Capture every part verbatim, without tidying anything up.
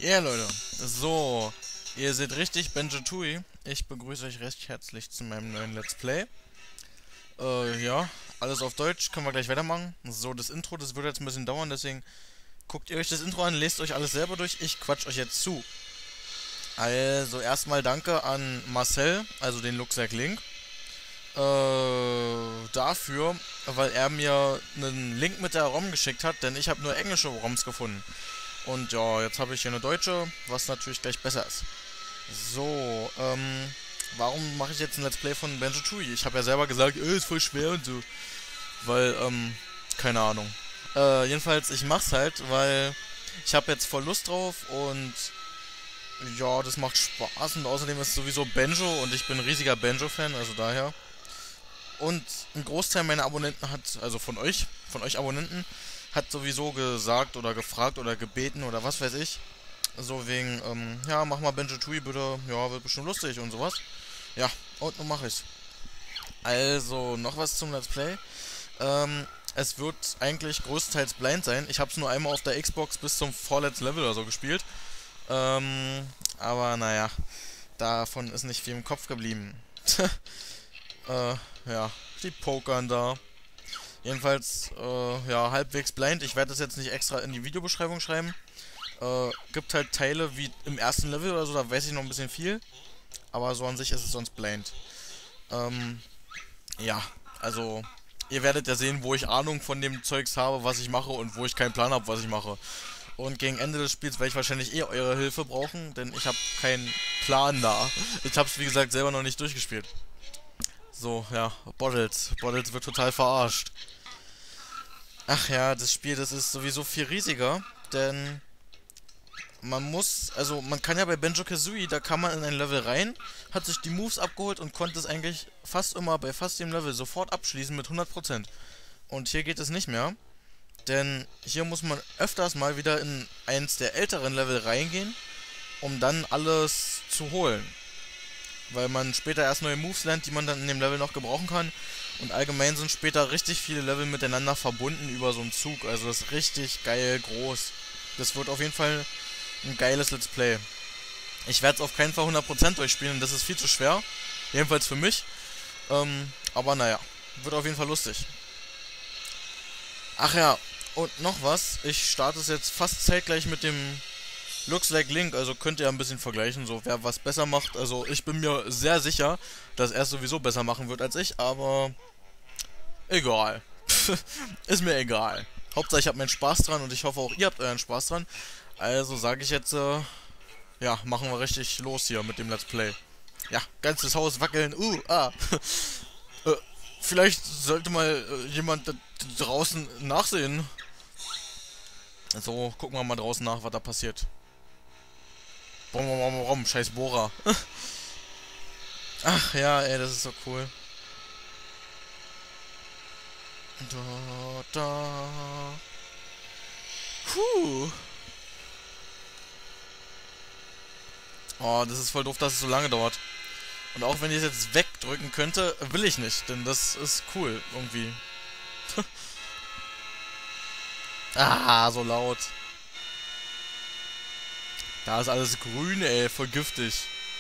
Ja, yeah, Leute. So, ihr seht richtig, Benjo-Tui. Ich begrüße euch recht herzlich zu meinem neuen Let's Play. Äh, ja, alles auf Deutsch, können wir gleich weitermachen. So, das Intro, das wird jetzt ein bisschen dauern, deswegen guckt ihr euch das Intro an, lest euch alles selber durch. Ich quatsch euch jetzt zu. Also, erstmal danke an Marcel, also den Luxack Link, äh, dafür, weil er mir einen Link mit der ROM geschickt hat, denn ich habe nur englische ROMs gefunden. Und ja, jetzt habe ich hier eine deutsche, was natürlich gleich besser ist. So, ähm, warum mache ich jetzt ein Let's Play von Benjo-Tui? Ich habe ja selber gesagt, äh, ist voll schwer und so. Weil, ähm, keine Ahnung. Äh, jedenfalls, ich mach's halt, weil ich habe jetzt voll Lust drauf und ja, das macht Spaß und außerdem ist es sowieso Benjo und ich bin ein riesiger Benjo-Fan, also daher. Und ein Großteil meiner Abonnenten hat, also von euch, von euch Abonnenten, hat sowieso gesagt oder gefragt oder gebeten oder was weiß ich. So wegen, ähm, ja, mach mal Benjo-Tui bitte, ja, wird bestimmt lustig und sowas. Ja, und nun mach ich's. Also, noch was zum Let's Play. Ähm, es wird eigentlich größtenteils blind sein. Ich hab's nur einmal auf der Xbox bis zum vorletzten Level oder so gespielt. Ähm, aber naja, davon ist nicht viel im Kopf geblieben. äh, ja, die pokern da. Jedenfalls, äh, ja, halbwegs blind. Ich werde das jetzt nicht extra in die Videobeschreibung schreiben. Äh, gibt halt Teile wie im ersten Level oder so, da weiß ich noch ein bisschen viel. Aber so an sich ist es sonst blind. Ähm, ja, also, ihr werdet ja sehen, wo ich Ahnung von dem Zeugs habe, was ich mache und wo ich keinen Plan habe, was ich mache. Und gegen Ende des Spiels werde ich wahrscheinlich eh eure Hilfe brauchen, denn ich habe keinen Plan da. Ich habe es, wie gesagt, selber noch nicht durchgespielt. So, ja, Bottles. Bottles wird total verarscht. Ach ja, das Spiel, das ist sowieso viel riesiger, denn man muss, also man kann ja bei Banjo-Kazooie, da kann man in ein Level rein, hat sich die Moves abgeholt und konnte es eigentlich fast immer bei fast jedem Level sofort abschließen mit hundert Prozent. Und hier geht es nicht mehr, denn hier muss man öfters mal wieder in eins der älteren Level reingehen, um dann alles zu holen. Weil man später erst neue Moves lernt, die man dann in dem Level noch gebrauchen kann. Und allgemein sind später richtig viele Level miteinander verbunden über so einen Zug. Also das ist richtig geil groß. Das wird auf jeden Fall ein geiles Let's Play. Ich werde es auf keinen Fall hundert Prozent durchspielen, das ist viel zu schwer. Jedenfalls für mich. Ähm, aber naja, wird auf jeden Fall lustig. Ach ja, und noch was. Ich starte es jetzt fast zeitgleich mit dem Looks Like Link, also könnt ihr ein bisschen vergleichen, so wer was besser macht. Also ich bin mir sehr sicher, dass er es sowieso besser machen wird als ich, aber egal. Ist mir egal. Hauptsache ich habe meinen Spaß dran und ich hoffe auch ihr habt euren Spaß dran. Also sage ich jetzt, äh, ja, machen wir richtig los hier mit dem Let's Play. Ja, ganzes Haus wackeln, uh, ah. äh, vielleicht sollte mal äh, jemand da draußen nachsehen. So, gucken wir mal draußen nach, was da passiert. Bom, bom, bom, bom, scheiß Bohrer. Ach ja, ey, das ist so cool. Da, da. Puh. Oh, das ist voll doof, dass es so lange dauert. Und auch wenn ich es jetzt wegdrücken könnte, will ich nicht, denn das ist cool, irgendwie. Ah, so laut. Da ist alles grün, ey, voll giftig.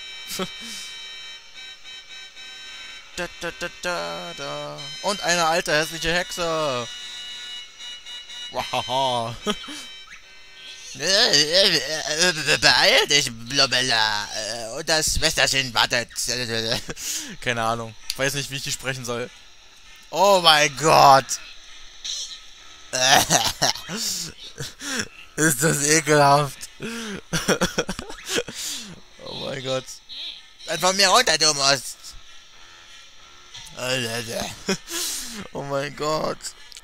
da, da, da, da, da. Und eine alte hässliche Hexe. Wahaha. Beeil dich, Blobella. Und das Schwesterchen wartet. Keine Ahnung. Weiß nicht, wie ich die sprechen soll. Oh mein Gott. Ist das ekelhaft. Oh mein Gott. Dann von mir runter, du musst. Oh mein Gott.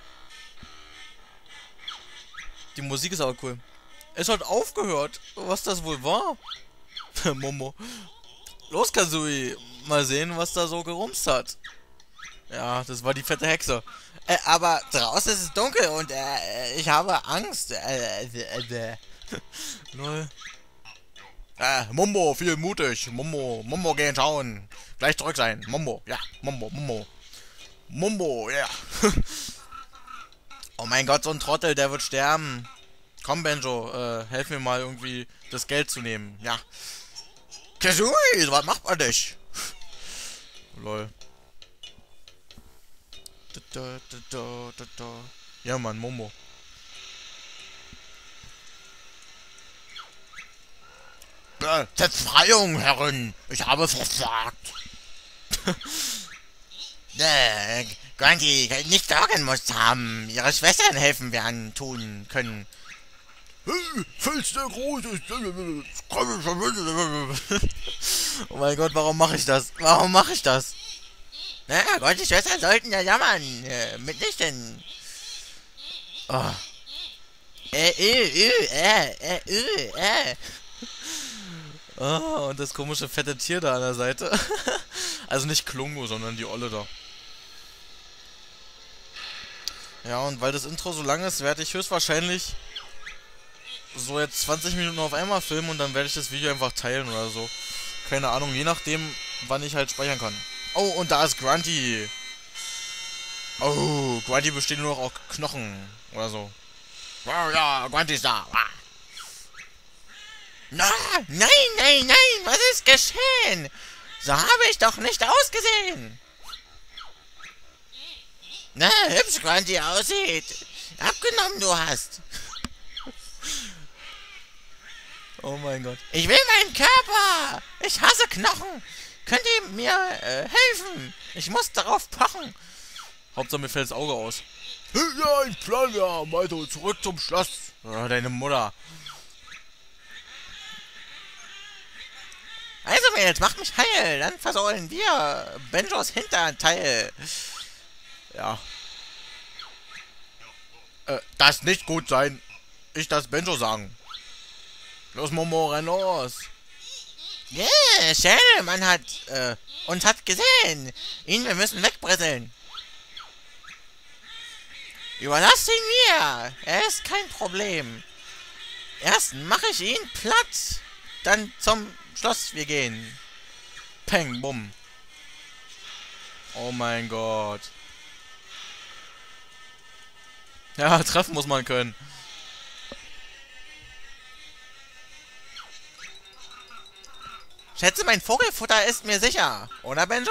Die Musik ist aber cool. Es hat aufgehört. Was das wohl war? Momo. Los, Kazooie. Mal sehen, was da so gerumst hat. Ja, das war die fette Hexe. Äh, aber draußen ist es dunkel und äh, ich habe Angst. Äh, äh, äh. Null. Äh, Mumbo, viel mutig. Mumbo, Mumbo gehen schauen. Gleich zurück sein. Mumbo, ja. Mumbo, Mumbo. Mumbo, ja. Yeah. Oh mein Gott, so ein Trottel, der wird sterben. Komm, Benjo, äh, helf mir mal irgendwie das Geld zu nehmen. Ja. Kazooie, was macht man nicht? Lol. Da, da, da, da, da, da. Ja, Mann, Momo. Verzeihung, Herren, ich habe versagt. äh, Grunty, nicht sorgen musst haben. Ihre Schwestern helfen werden, tun können. Fels der Große. Oh mein Gott, warum mache ich das? Warum mache ich das? Na, Grunty Schwestern sollten ja jammern. Äh, mitnichten. Oh. Äh, äh, äh, äh, äh, äh. Oh, und das komische fette Tier da an der Seite. Also nicht Klungo, sondern die Olle da. Ja, und weil das Intro so lang ist, werde ich höchstwahrscheinlich so jetzt zwanzig Minuten auf einmal filmen und dann werde ich das Video einfach teilen oder so. Keine Ahnung, je nachdem, wann ich halt speichern kann. Oh, und da ist Grunty. Oh, Grunty besteht nur noch aus Knochen oder so. Oh ja, Grunty ist da. Na, nein, nein, nein, was ist geschehen? So habe ich doch nicht ausgesehen. Na, hübsch, Grunty aussieht. Abgenommen du hast. Oh mein Gott. Ich will meinen Körper. Ich hasse Knochen. Könnt ihr mir äh, helfen? Ich muss darauf pochen. Hauptsache mir fällt das Auge aus. Ja, ein Plan, ja, Maito, zurück zum Schloss. Oh, deine Mutter. Also Mädels, macht mich heil. Dann versäulen wir Benjos Hinterteil. Ja. Äh, das nicht gut sein. Ich das Benjo sagen. Los, Momo, renn los. Yeah, Shell, man hat äh, uns hat gesehen. Ihn, wir müssen wegbrisseln. Überlasst ihn mir. Er ist kein Problem. Erst mache ich ihn platt. Dann zum Schloss wir gehen. Peng, bumm. Oh mein Gott. Ja, treffen muss man können. Schätze, mein Vogelfutter ist mir sicher. Oder, Benjo?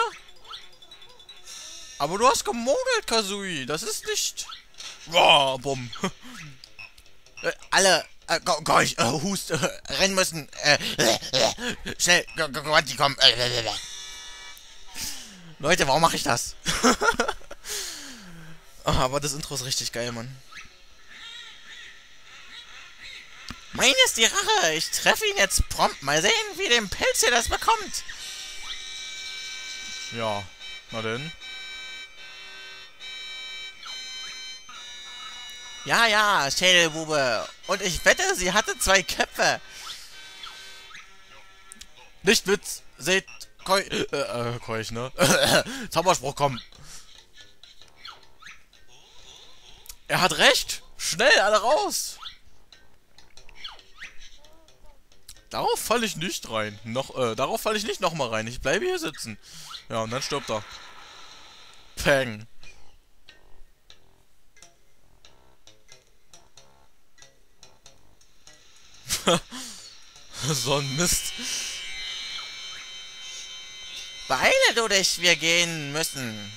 Aber du hast gemogelt, Kazooie. Das ist nicht... Boah, bumm. Äh, alle... Äh, go, go, ich, äh, hust, äh, rennen müssen. Äh, äh, äh, schnell, go, go, go, die kommen. Äh, äh, äh. Leute, warum mache ich das? Oh, aber das Intro ist richtig geil, Mann. Mein ist die Rache. Ich treffe ihn jetzt prompt. Mal sehen, wie dem Pilz hier das bekommt. Ja, na denn. Ja, ja, Schädelbube. Und ich wette, sie hatte zwei Köpfe. Nicht Witz. Seht, Koi, äh, äh, Keuch, ne? Zauberspruch, komm. Er hat recht. Schnell, alle raus. Darauf falle ich nicht rein. Noch, äh, darauf falle ich nicht nochmal rein. Ich bleibe hier sitzen. Ja, und dann stirbt er. Peng. So ein Mist. Beeile du dich, wir gehen müssen.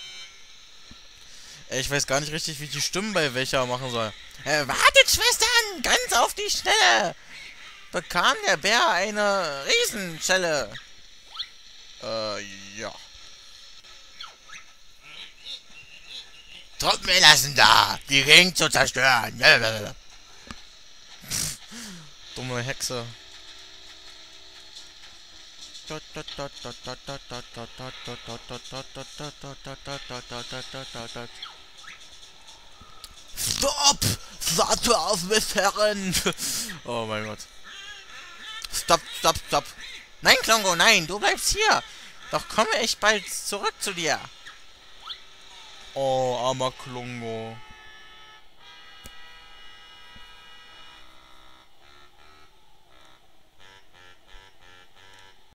Ich weiß gar nicht richtig, wie ich die Stimmen bei welcher machen soll. Äh, wartet, Schwestern, ganz auf die Schnelle. Bekam der Bär eine Riesenschelle. Äh, ja. Truppen wir lassen da, die Gegend zu zerstören. Dumme Hexe. Stopp! Warte auf mich, Herren! Oh mein Gott. Stopp, stopp, stopp! Nein, Klongo, nein, du bleibst hier! Doch komme ich bald zurück zu dir! Oh, armer Klungo.